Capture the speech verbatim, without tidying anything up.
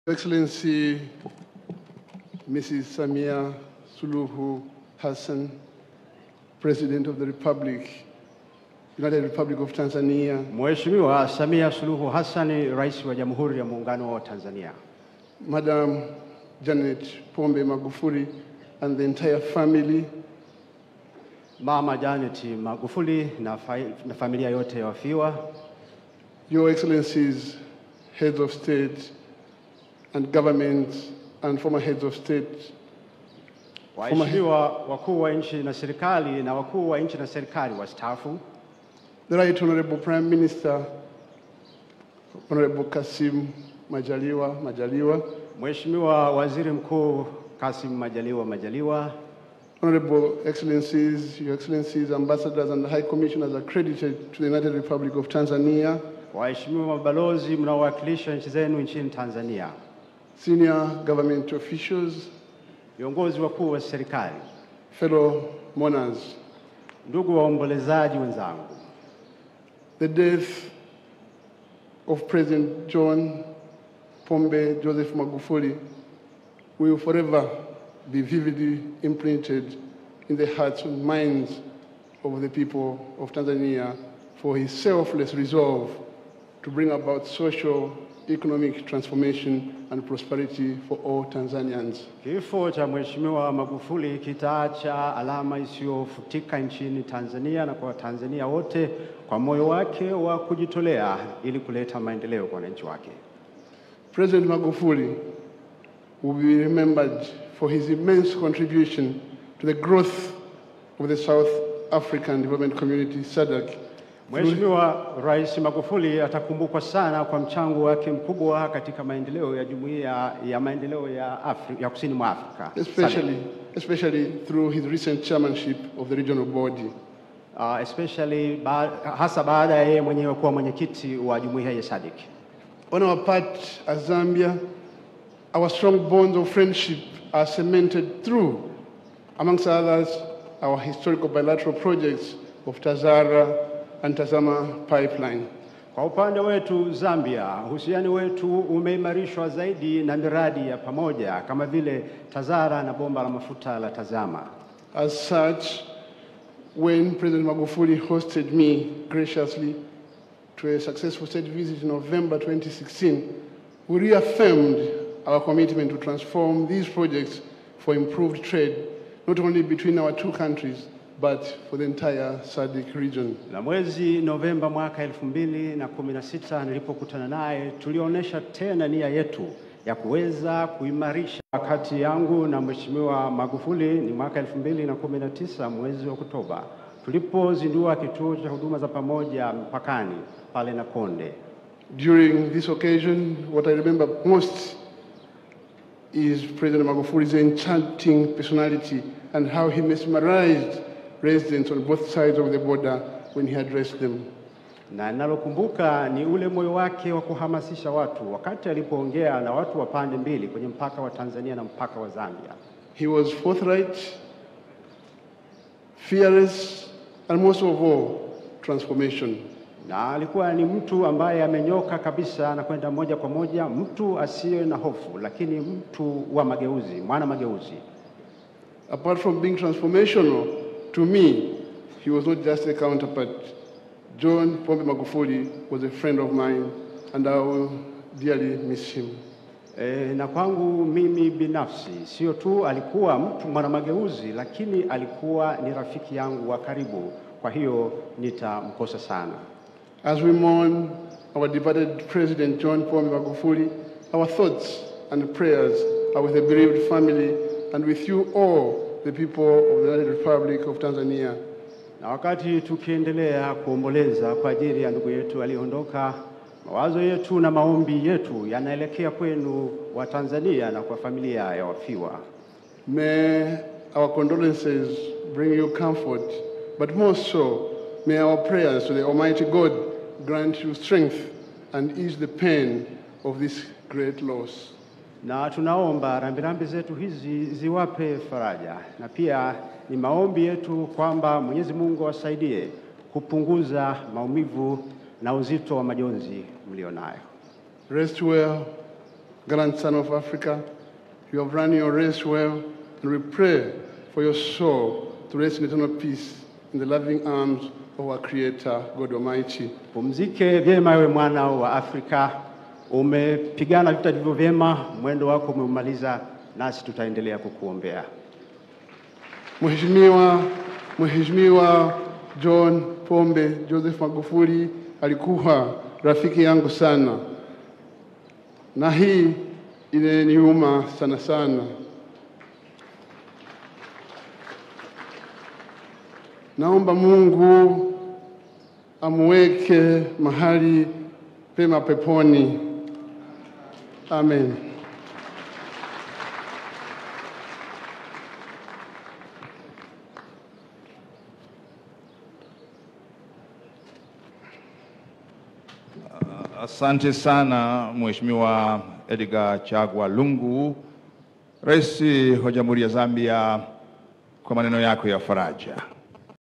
Excellency Missus Samia Suluhu Hassan, President of the Republic, United Republic of Tanzania. Mheshimiwa Samia Suluhu Hassan, Rais wa Jamhuri ya Muungano wa Tanzania. Madam Janet Pombe Magufuli and the entire family. Mama Janet Magufuli na, na familia yote ya wafiwa. Your Excellencies, heads of state and governments and former heads of state. Waheshimiwa wakuu wa nchi na serikali na wakuu wa nchi na serikali wastaafu. The Right Honorable Prime Minister, Honorable Kassim Majaliwa Majaliwa. Mheshimiwa Waziri Mkuu Kassim Majaliwa Majaliwa. Honorable Excellencies, Your Excellencies, Ambassadors and High Commissioners accredited to the United Republic of Tanzania. Waheshimiwa mabalozi mnaowakilisha nchi zenu nchini Tanzania. Senior government officials. Viongozi wakuu wa serikali. Fellow mourners. Ndugu waombolezaji wenzangu. The death of President John Pombe Joseph Magufuli will forever be vividly imprinted in the hearts and minds of the people of Tanzania for his selfless resolve to bring about social, economic transformation and prosperity for all Tanzanians. Kifo cha Mheshimiwa Magufuli kitaacha alama isiyofutika nchini Tanzania na kwa Tanzania wote kwa moyo wake wa kujitolea ili kuleta maendeleo kwa wananchi wake. President Magufuli will be remembered for his immense contribution to the growth of the South African Development Community, S A D C. Mheshimiwa Rais Magufuli atakumbukwa sana kwa mchango wake mkubwa katika maendeleo ya Jumuiya ya Maendeleo ya Afrika ya Kusini mwa Afrika. Especially, especially through his recent chairmanship of the regional body. Uh, especially ba hasa baada ya yeye mwenyewe kuwa mwenyekiti wa Jumuiya ya S A D C. On our part as Zambia, our strong bonds of friendship are cemented through, amongst others, our historical bilateral projects of Tazara and Tazama pipeline. Kwa upande wetu Zambia, uhusiano wetu umeimarishwa zaidi na miradi ya pamoja kama vile Tazara na bomba la mafuta la Tazama. As such, when President Magufuli hosted me graciously to a successful state visit in November twenty sixteen, we reaffirmed our commitment to transform these projects for improved trade, not only between our two countries, but for the entire S A D C region. Na mwezi Novemba mwaka elfu mbili na kumi na sita nilipokutana naye, tulionyesha tena nia yetu ya kuweza kuimarisha. Wakati yangu na Mheshimiwa Magufuli ni mwaka elfu mbili na kumi na tisa mwezi wa Oktoba, tulipozindua kituo cha huduma za pamoja mpakani pale Nakonde. During this occasion, what I remember most is President Magufuli's enchanting personality and how he mesmerized residents on both sides of the border when he addressed them. Na nalokumbuka ni ule moyo wake wa kuhamasisha watu wakati alipoongea na watu wa pande mbili kwenye mpaka wa Tanzania na mpaka wa Zambia. He was forthright, fearless, and most of all, transformation. Na alikuwa ni mtu ambaye amenyoka kabisa na kwenda moja kwa moja, mtu asiye na hofu, lakini mtu wa mageuzi, mwana mageuzi. Apart from being transformational, to me, he was not just a counterpart. John Pombe Magufuli was a friend of mine, and I will dearly miss him. E, na kwangu mimi binafsi, sio tu alikuwa mtu mwana mageuzi, lakini alikuwa ni rafiki yangu wa karibu, kwa hiyo nitamkosa sana. As we mourn our departed President John Pombe Magufuli, our thoughts and prayers are with the bereaved family and with you all, the people of the United Republic of Tanzania. Na wakati tukiendelea kuomboleza kwa ajili ya ndugu yetu aliondoka, mawazo yetu na maombi yetu yanaelekea kwenu wa Tanzania na kwa familia ya wafiwa. May our condolences bring you comfort, but more so, may our prayers to the Almighty God grant you strength and ease the pain of this great loss. Na tunaomba rambirambi zetu hizi ziwape faraja, na pia ni maombi yetu kwamba Mwenyezi Mungu asaidie kupunguza maumivu na uzito wa majonzi mlionayo. Rest well, grandson of Africa. You have run your race well, and we pray for your soul to rest in eternal peace in the loving arms of our Creator, God Almighty. Pumzike vyema ewe mwana wa Afrika. Umepigana vita vilivyo vyema, mwendo wako umeumaliza, nasi tutaendelea kukuombea. Mheshimiwa Mheshimiwa John Pombe Joseph Magufuli alikuwa rafiki yangu sana, na hii inaniuma sana sana. Naomba Mungu amweke mahali pema peponi. Amen. Asante sana Mheshimiwa Edgar Chagwa Lungu, Rais wa Jamhuri ya Zambia, kwa maneno yako ya faraja.